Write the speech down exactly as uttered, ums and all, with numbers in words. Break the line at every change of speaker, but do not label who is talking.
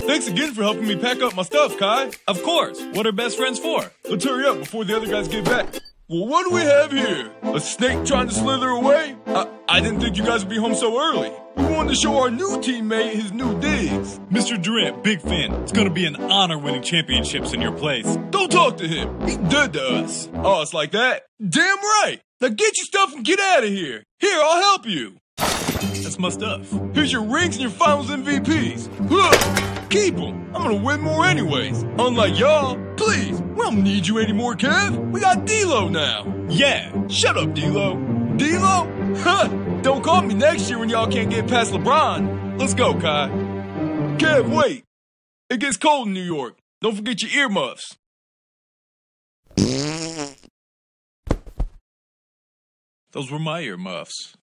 Thanks again for helping me pack up my stuff, Kai.
Of course. What are best friends for?
Let's hurry up before the other guys get back. Well, what do we have here? A snake trying to slither away? I, I didn't think you guys would be home so early. We wanted to show our new teammate his new digs.
Mister Durant, big fan. It's gonna be an honor winning championships in your place.
Don't talk to him. He's dead to us. Oh, it's like that? Damn right. Now get your stuff and get out of here. Here, I'll help you.
That's my stuff.
Here's your rings and your finals M V Ps. Look, keep them. I'm gonna win more anyways. Unlike y'all. Please, we don't need you anymore, Kev. We got D-Lo now.
Yeah.
Shut up, D-Lo. D-Lo? Huh. Don't call me next year when y'all can't get past LeBron. Let's go, Kai. Kev, wait. It gets cold in New York. Don't forget your earmuffs.
Those were my earmuffs.